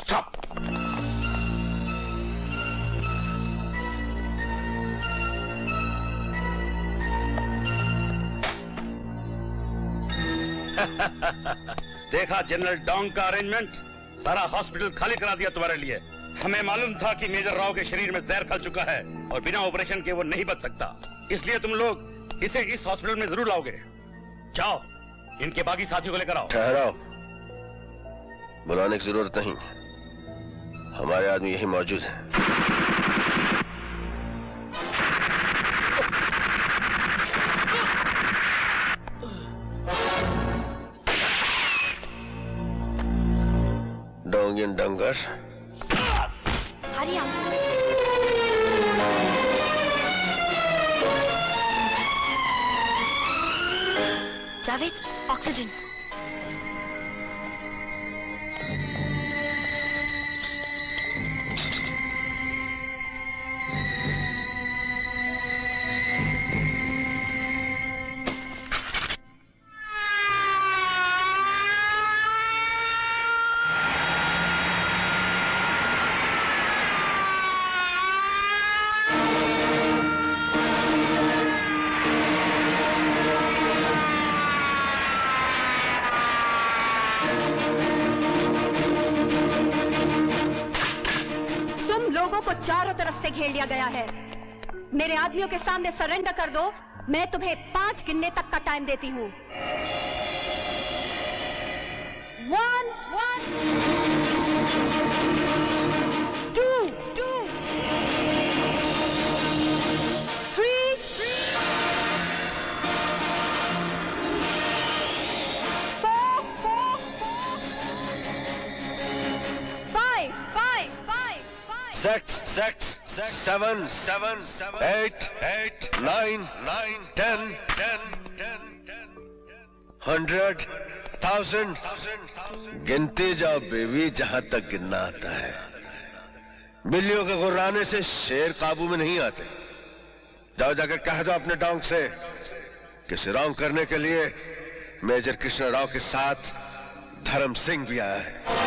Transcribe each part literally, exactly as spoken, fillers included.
Stop. देखा general Dong का arrangement, सारा हॉस्पिटल खाली करा दिया तुम्हारे लिए। हमें मालूम था कि मेजर राव के शरीर में जहर फैल चुका है और बिना ऑपरेशन के वो नहीं बच सकता, इसलिए तुम लोग इसे इस हॉस्पिटल में जरूर लाओगे। जाओ इनके बाकी साथियों को लेकर आओ। ठहराओ, बुलाने की जरूरत नहीं, हमारे आदमी यही मौजूद है। डोंगियन डंगर, हरिया। जावेद, ऑक्सीजन। चारों तरफ से घेर लिया गया है। मेरे आदमियों के सामने सरेंडर कर दो, मैं तुम्हें पांच गिनने तक का टाइम देती हूँ। One, one, two, two, three, four, four, five, five, five, six, six, seven, seven, eight, eight, nine, nine, ten, ten, ten, hundred, thousand. गिनती जाओ बेबी, जहां तक गिनना आता है। बिल्लियों के गुर्राने से शेर काबू में नहीं आते। जाओ जाकर कह दो अपने डोंग से कि सिरौंग करने के लिए मेजर कृष्ण राव के साथ धर्म सिंह भी आया है।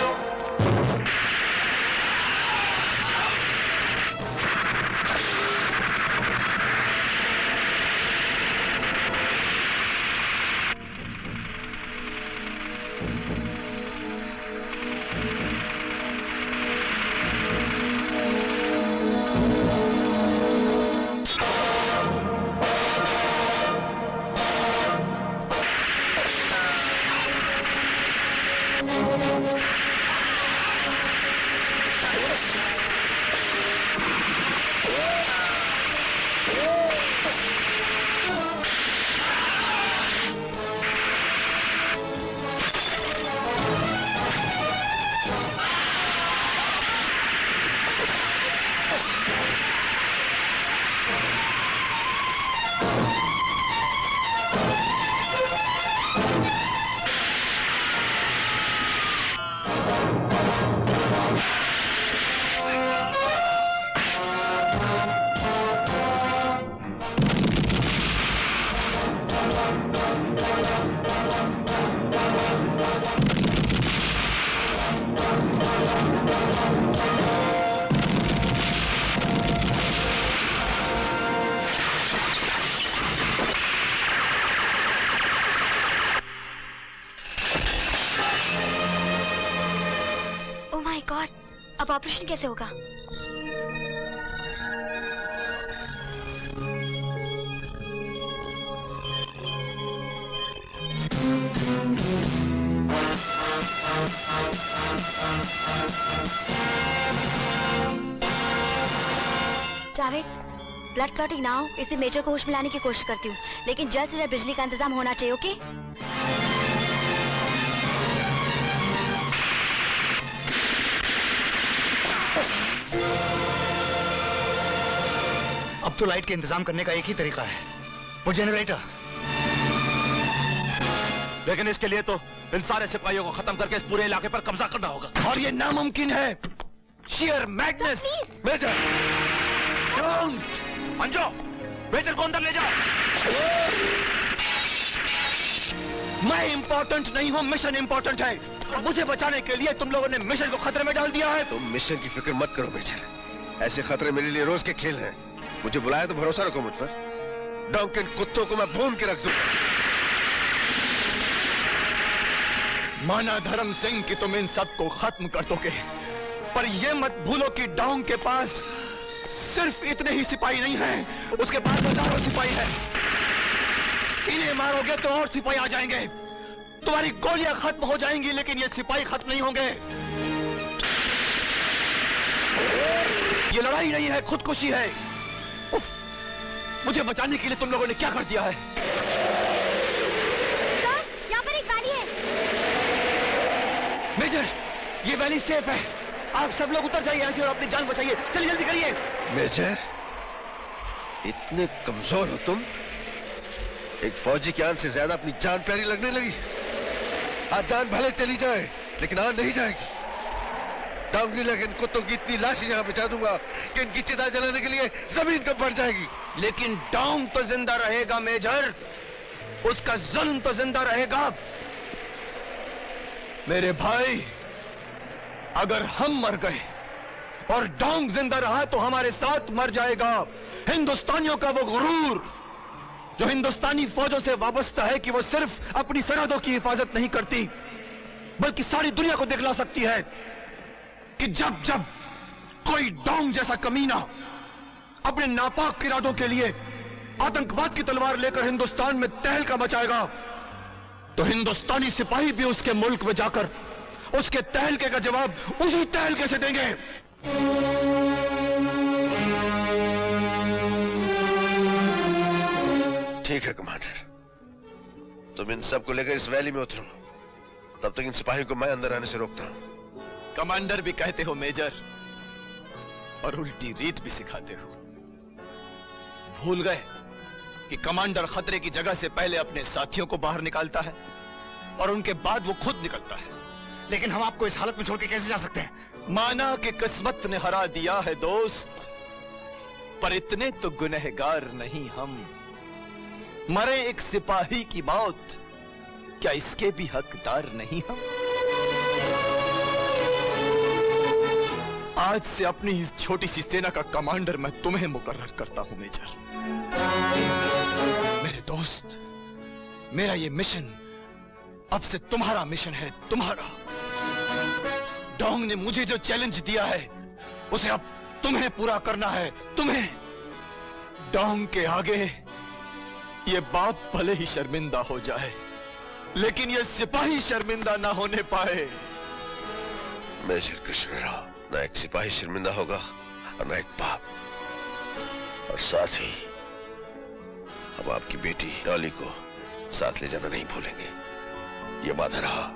अब ऑपरेशन कैसे होगा? जावेद, ब्लड क्लॉटिंग ना हो, इसे मेजर को होश में लाने की कोशिश करती हूँ, लेकिन जल्द से जल्द बिजली का इंतजाम होना चाहिए। ओके? अब तो लाइट के इंतजाम करने का एक ही तरीका है, वो जनरेटर। लेकिन इसके लिए तो इन सारे सिपाहियों को खत्म करके इस पूरे इलाके पर कब्जा करना होगा, और ये नामुमकिन है। Share madness. मेजर, अंजो, मेजर को अंदर ले जाओ। मैं इंपॉर्टेंट नहीं हूं, मिशन इंपॉर्टेंट है। और मुझे बचाने के लिए तुम लोगों ने मिशन को खतरे में डाल दिया है। तुम मिशन की फिक्र मत करो मेजर, ऐसे खतरे मेरे लिए रोज के खेल हैं। मुझे बुलाया तो भरोसा रखो मुझ पर। डॉग के कुत्तों को मैं भून के रख दूं। माना धर्म सिंह कि तुम इन सबको खत्म कर दोगे, पर यह मत भूलो कि डॉग के पास सिर्फ इतने ही सिपाही नहीं हैं, उसके पास हजारों सिपाही हैं। इन्हें मारोगे तो और सिपाही आ जाएंगे, तुम्हारी गोलियां खत्म हो जाएंगी, लेकिन ये सिपाही खत्म नहीं होंगे। ये लड़ाई नहीं है, खुदकुशी है। उफ, मुझे बचाने के लिए तुम लोगों ने क्या कर दिया है? सर, यहाँ पर एक वैली है। मेजर, ये वैली सेफ है। आप सब लोग उतर जाइए ऐसे और अपनी जान बचाइए। चलिए जल्दी करिए। मेजर, इतने कमजोर हो तुम? एक फौजी की आन से ज्यादा अपनी जान प्यारी लगने लगी। आज जान भले चली जाए, लेकिन आन नहीं जाएगी। डांगली लगे इन कुत्तों की इतनी लाशें यहां बिछा दूंगा कि इनकी चिता जलाने के लिए जमीन कब बढ़ जाएगी। लेकिन डॉग तो जिंदा रहेगा मेजर, उसका जुल्म तो जिंदा रहेगा। मेरे भाई, अगर हम मर गए और डॉग जिंदा रहा तो हमारे साथ मर जाएगा हिंदुस्तानियों का वो गुरूर जो हिंदुस्तानी फौजों से वाबस्ता है कि वो सिर्फ अपनी सरहदों की हिफाजत नहीं करती, बल्कि सारी दुनिया को दिखला सकती है कि जब जब कोई डॉग जैसा कमीना अपने नापाक इरादों के लिए आतंकवाद की तलवार लेकर हिंदुस्तान में तहलका मचाएगा, तो हिंदुस्तानी सिपाही भी उसके मुल्क में जाकर उसके तहलके का जवाब उसी तहलके से देंगे। ठीक है कमांडर, तुम इन सब को लेकर इस वैली में उतरो। तब तक इन सिपाहियों को मैं अंदर आने से रोकता हूं। कमांडर भी कहते हो मेजर, और उल्टी रीत भी सिखाते हो। भूल गए कि कमांडर खतरे की जगह से पहले अपने साथियों को बाहर निकालता है और उनके बाद वो खुद निकलता है। लेकिन हम आपको इस हालत में छोड़ के कैसे जा सकते हैं? माना कि किस्मत ने हरा दिया है दोस्त, पर इतने तो गुनहगार नहीं हम। मरे एक सिपाही की मौत, क्या इसके भी हकदार नहीं हम? आज से अपनी इस छोटी सी सेना का कमांडर मैं तुम्हें मुकर्रर करता हूं मेजर। मेरे दोस्त, मेरा ये मिशन अब से तुम्हारा मिशन है, तुम्हारा। डॉग ने मुझे जो चैलेंज दिया है उसे अब तुम्हें पूरा करना है, तुम्हें। डॉग के आगे ये बाप भले ही शर्मिंदा हो जाए, लेकिन ये सिपाही शर्मिंदा ना होने पाए। मेजर कृष्णराव, ना एक सिपाही शर्मिंदा होगा और ना एक बाप, और साथ ही हम आपकी बेटी डॉली को साथ ले जाना नहीं भूलेंगे, ये वादा रहा।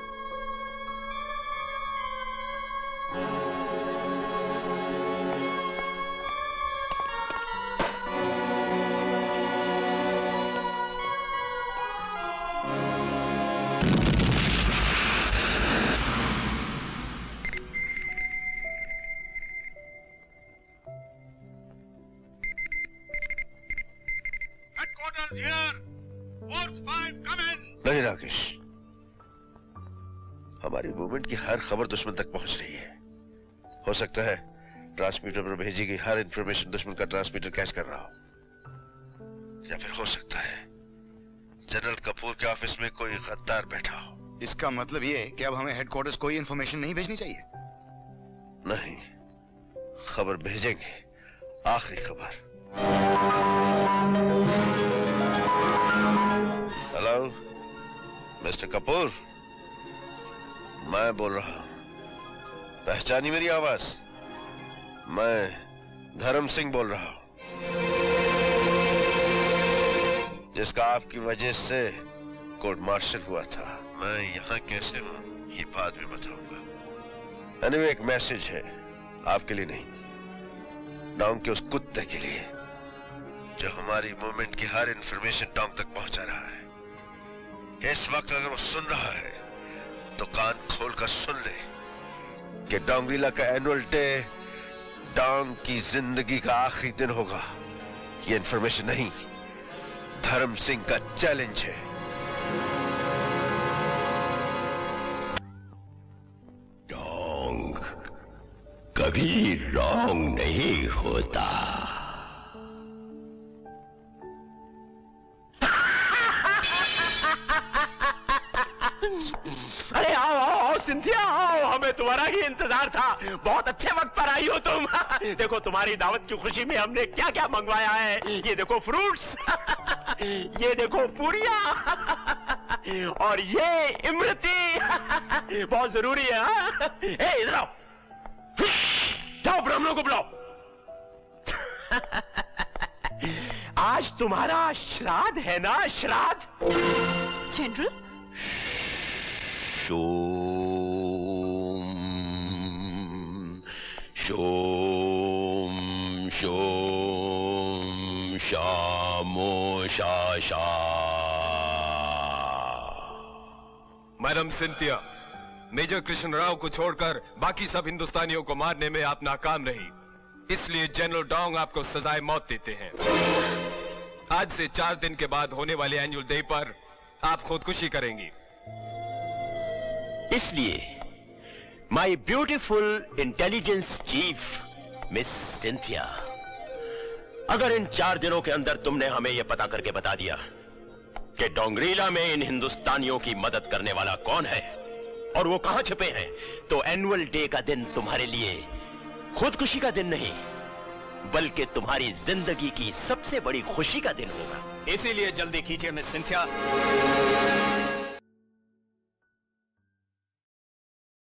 नहीं राकेश, हमारी मूवमेंट की हर खबर दुश्मन तक पहुंच रही है। हो सकता है ट्रांसमीटर पर भेजी गई हर इंफॉर्मेशन दुश्मन का ट्रांसमीटर कैच कर रहा हो, या फिर हो सकता है जनरल कपूर के ऑफिस में कोई गद्दार बैठा हो। इसका मतलब ये है कि अब हमें हेडक्वार्टर्स कोई इंफॉर्मेशन नहीं भेजनी चाहिए? नहीं, खबर भेजेंगे, आखिरी खबर। हेलो मिस्टर कपूर, मैं बोल रहा हूं। पहचानी मेरी आवाज? मैं धर्म सिंह बोल रहा हूं, जिसका आपकी वजह से कोर्ट मार्शल हुआ था। मैं यहां कैसे हूं ये बाद में बताऊंगा। एनीवे, एक मैसेज है आपके लिए नहीं, डॉग के उस कुत्ते के लिए जो हमारी मूवमेंट की हर इंफॉर्मेशन डॉग तक पहुंचा रहा है। इस वक्त अगर वो सुन रहा है तो कान खोलकर सुन ले कि डोंगरीला का एनुअल डे डॉग की जिंदगी का आखिरी दिन होगा। ये इंफॉर्मेशन नहीं, धर्म सिंह का चैलेंज है। कभी रॉन्ग नहीं होता। अरे आओ आओ आओ सिंथिया आओ, हमें तुम्हारा ही इंतजार था। बहुत अच्छे वक्त पर आई हो तुम। देखो तुम्हारी दावत की खुशी में हमने क्या क्या मंगवाया है। ये देखो फ्रूट्स, ये देखो पूरियां, और ये इमरती बहुत जरूरी है। हाँ? ए इधर आओ, जाओ ब्राह्मणों को बुलाओ। आज तुम्हारा श्राद्ध है ना? श्राद्ध। जनरल शोम शोम शोम शामो शाशा। Madam Cynthia, major Krishna Rao को छोड़कर बाकी सब हिंदुस्तानियों को मारने में आप नाकाम रही, इसलिए जनरल डोंग आपको सजाए मौत देते हैं। आज से चार दिन के बाद होने वाले एनुअल डे पर आप खुदकुशी करेंगी। इसलिए my beautiful intelligence chief miss Cynthia, अगर इन चार दिनों के अंदर तुमने हमें यह पता करके बता दिया कि डोंगरीला में इन हिंदुस्तानियों की मदद करने वाला कौन है और वो कहां छुपे हैं, तो एनुअल डे का दिन तुम्हारे लिए खुदकुशी का दिन नहीं, बल्कि तुम्हारी जिंदगी की सबसे बड़ी खुशी का दिन होगा। इसीलिए जल्दी कीजिए मिस सिंथिया।